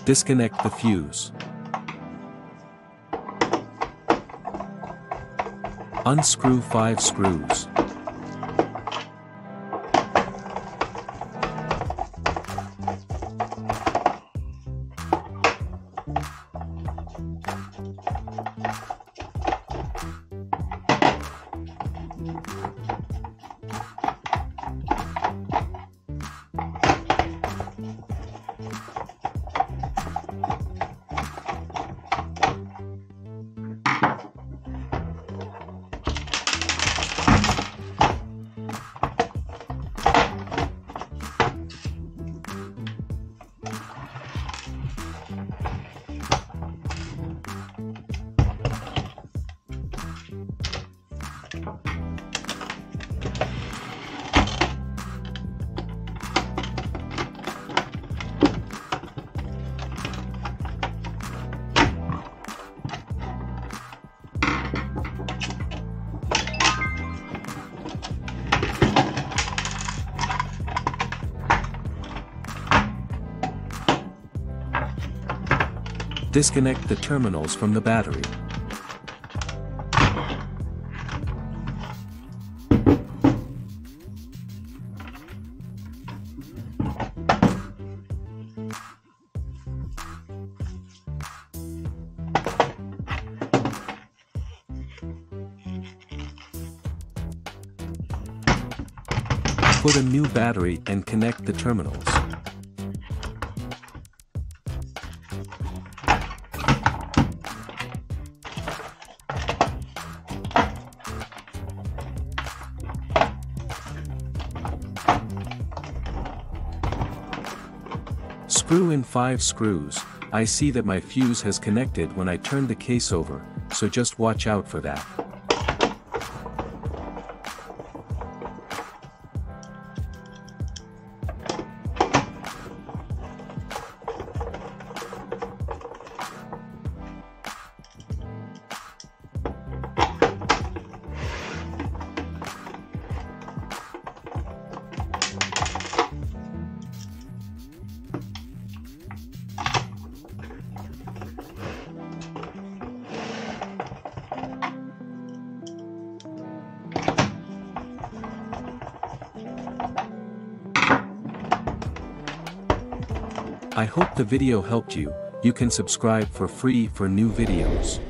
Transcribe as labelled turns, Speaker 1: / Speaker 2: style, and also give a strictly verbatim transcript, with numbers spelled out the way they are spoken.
Speaker 1: Disconnect the fuse. Unscrew five screws. Disconnect the terminals from the battery. Put a new battery and connect the terminals. Screw in five screws. I see that my fuse has connected when I turn the case over, so just watch out for that. I hope the video helped you. You can subscribe for free for new videos.